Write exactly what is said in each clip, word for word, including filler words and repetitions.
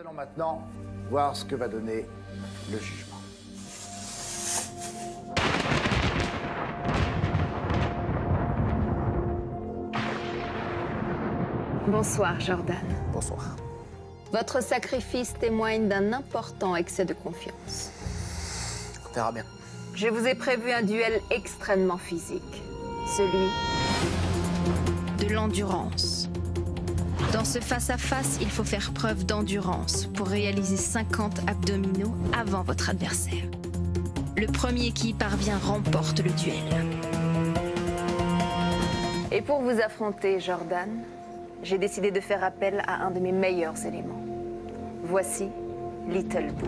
allons maintenant voir ce que va donner le jugement. Bonsoir, Jordan. Bonsoir. Votre sacrifice témoigne d'un important excès de confiance. On verra bien. Je vous ai prévu un duel extrêmement physique. Celui de l'endurance. Dans ce face-à-face, il faut faire preuve d'endurance pour réaliser cinquante abdominaux avant votre adversaire. Le premier qui y parvient remporte le duel. Et pour vous affronter, Jordan, j'ai décidé de faire appel à un de mes meilleurs éléments. Voici Little Boo.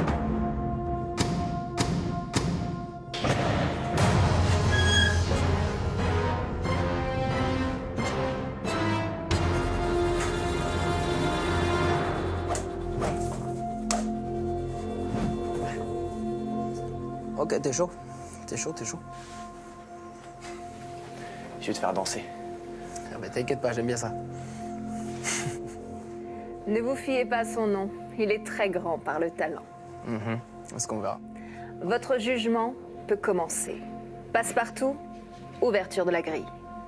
Ok, t'es chaud. T'es chaud, t'es chaud. Je vais te faire danser. Ah bah t'inquiète pas, j'aime bien ça. Ne vous fiez pas à son nom, il est très grand par le talent. Mm-hmm. Est-ce qu'on verra? Votre jugement peut commencer. Passe-partout, ouverture de la grille.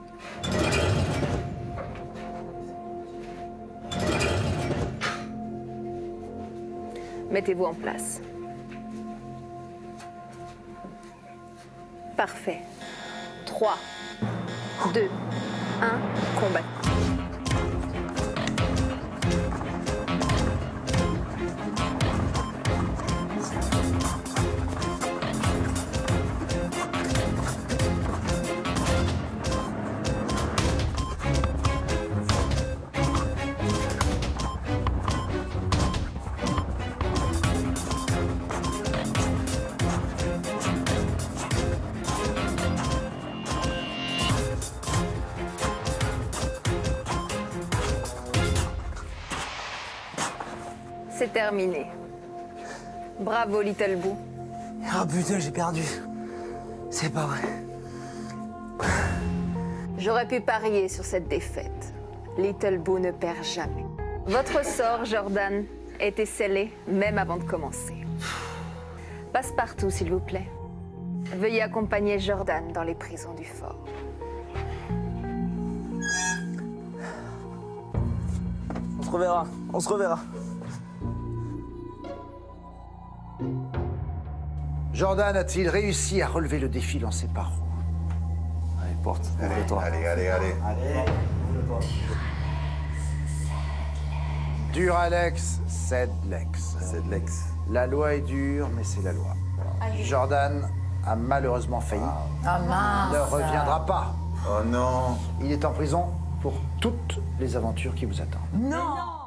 Mettez-vous en place. Parfait. trois, deux, un, combat. C'est terminé. Bravo, Little Boo. Ah putain, j'ai perdu. C'est pas vrai. J'aurais pu parier sur cette défaite. Little Boo ne perd jamais. Votre sort, Jordan, était scellé même avant de commencer. Passe-partout, s'il vous plaît. Veuillez accompagner Jordan dans les prisons du fort. On se reverra, on se reverra. Jordan a-t-il réussi à relever le défi lancé par vous? Allez, porte, ouvre-toi. Allez, allez, allez. Allez, ouvre-toi. Dur Alex, cède Lex. C'est de l'ex. La loi est dure, mais c'est la loi. Jordan a malheureusement failli. Ne reviendra pas. Oh non. Il est en prison pour toutes les aventures qui vous attendent. Non.